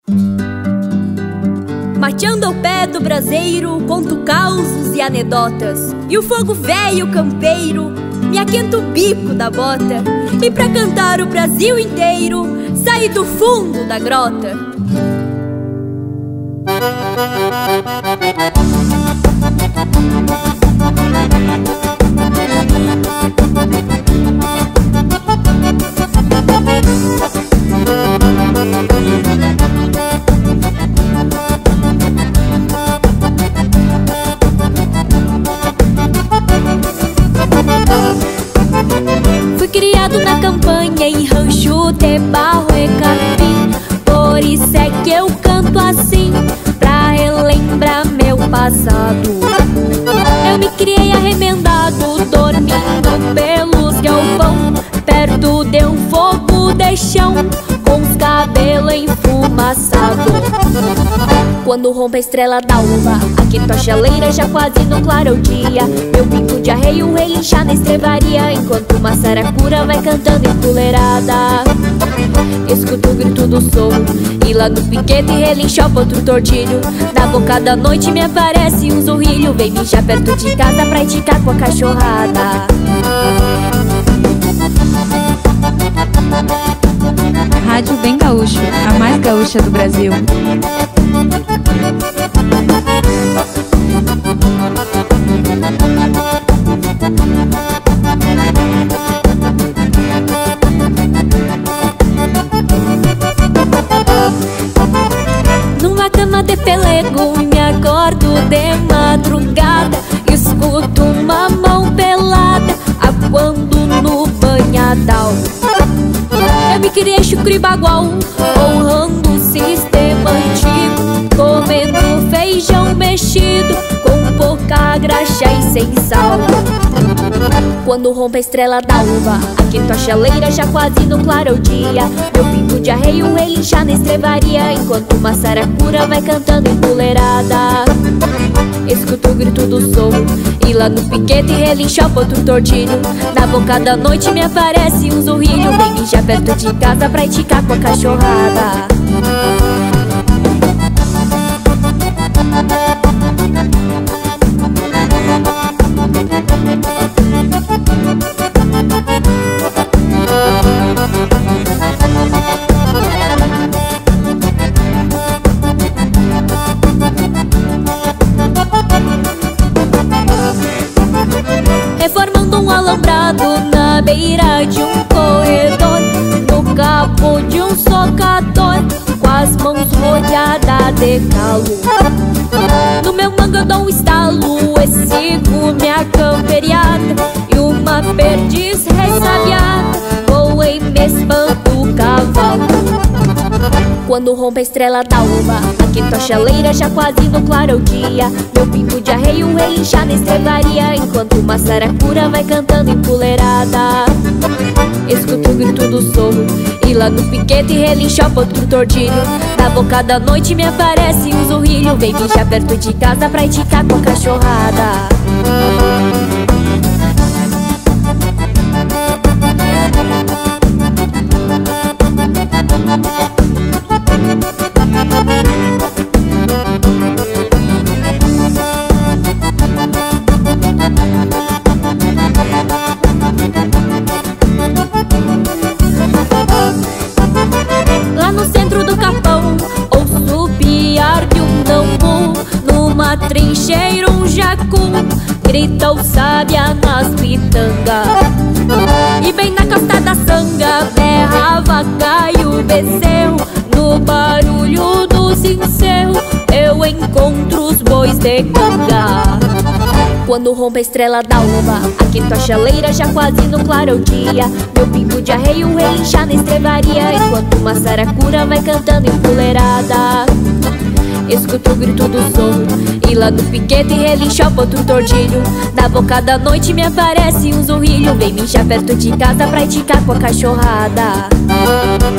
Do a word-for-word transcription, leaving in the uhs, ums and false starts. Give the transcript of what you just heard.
Mateando ao pé do braseiro, conto causos e anedotas. E o fogo velho campeiro me aquenta o bico da bota. E pra cantar o Brasil inteiro, saí do fundo da grota. Fui criado na campanha em rancho de barro e capim. Por isso é que eu canto assim, pra relembrar meu passado. Eu me criei arremendado, dormindo pelos galpão, perto de um fogo de chão, com os cabelos enfumaçados. Quando rompe a estrela da alva, aqui tua chaleira já quase no claro dia. Meu pingo de arreio relinchar na estrebaria, enquanto uma saracura vai cantando empoleirada. Escuto o grito do sorro, e lá no piquete relincha outro tordilho. Na boca da noite me aparece um zurrilho, vem mijar perto de casa pra indicar com a cachorrada. Rádio Bem Gaúcho, a mais gaúcha do Brasil. Numa cama de pelego me acordo de madrugada, escuto uma mão pelada aguando no banhadal. Eu me criei chucre bagual, honrando o sistema antigo, comendo feijão mexido com pouca graxa e sem sal. Quando rompe a estrela da alva, aqui tua chaleira já quase no claro dia. Meu pingo de arreio relinchar na estrebaria, enquanto uma saracura vai cantando empoleirada. Escuto o grito do sorro, e lá no piquete relincha outro tordilho. Na boca da noite me aparece um zurrilho, vem mijar perto de casa pra indicar com a cachorrada. Reformando um alambrado na beira de um corredor, no cabo de um socador, com as mãos rodeadas de calo. No meu manga eu dou um estalo e sigo minha camperiada, e uma perdiz ressabiada voa e me espanta o cavalo. Quando rompe a estrela da alva, aqui tua chaleira já quase no claro dia. Meu pingo de arreio relinchar na estrebaria, enquanto uma saracura vai cantando empoleirada. Escuto o grito do sorro, e lá no piquete relincha outro tordilho. Na boca da noite me aparece um zurrilho, vem mijar perto de casa pra indicar com a cachorrada. Lá no centro do capão, ouço o piar de um tambo. Numa trincheira um jacu grita o sábia nas pitangas. E bem na costa da sanga berra a vaca e o bezerro. No barulho do cinceu eu encontro os bois de canga. Quando rompe a estrela da alva, aqui tua chaleira já quase no claro dia. Meu pingo de arreio relinchar na estrebaria, enquanto uma saracura vai cantando empoleirada. Escuto o grito do sorro, e lá no piquete relincha outro tordilho. Na boca da noite me aparece um zurrilho, vem mijar perto de casa pra indicar com a cachorrada.